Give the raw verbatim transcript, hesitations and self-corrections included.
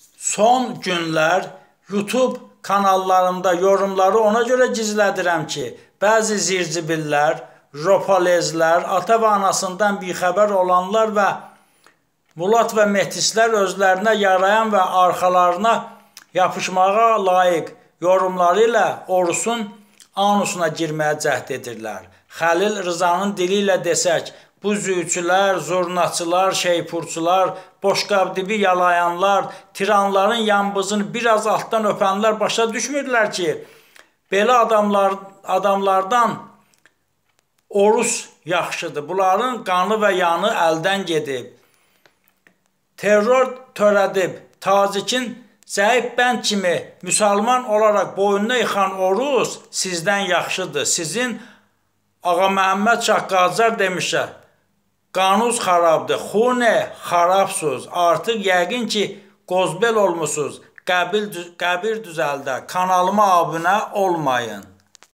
son günlər YouTube kanallarımda yorumları ona görə gizlədirəm ki, bəzi zircibillər, ropalezlər, ata və anasından bixəbər olanlar və Mulat və Metislər özlərinə yarayan və arxalarına yapışmağa layiq yorumları ilə Orusun anusuna girməyə cəhd edirlər. Xəlil Rızanın dili ilə desək, bu züyçülər, zurnaçılar, şeypurçular, boşqabdibi yalayanlar, tiranların yambızını biraz altdan öpənlər başa düşmürlər ki, belə adamlar, adamlardan Orus yaxşıdır. Bunların qanı və yanı əldən gedib. Terror törədib, Tacikin zəif bənd kimi müsəlman olaraq boynuna yıxan Orus sizdən yaxşıdır. Sizin Ağa Məhəmməd Şah Qacar demişə, qanunuz xarabdır, xune xarabsız, artıq yəqin ki, qozbel olmusunuz, qəbir düzəldə, kanalıma abunə olmayın.